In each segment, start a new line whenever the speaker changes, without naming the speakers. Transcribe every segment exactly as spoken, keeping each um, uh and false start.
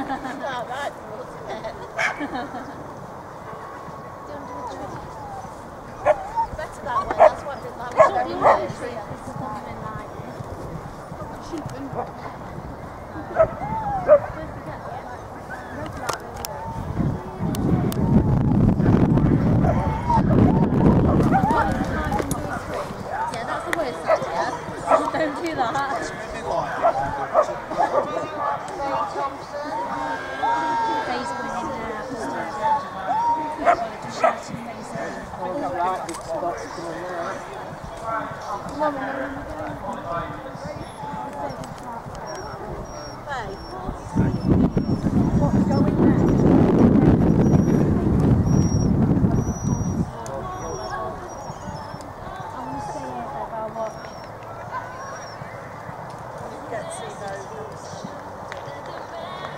right, better that way, that's what I did last time. Yeah, that's the worst idea. Don't do that.
What's going next? I want to stay here, Deb, I'll watch.
Get to see those.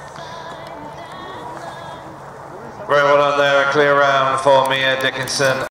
Very well done there, a clear round for Mia Dickinson.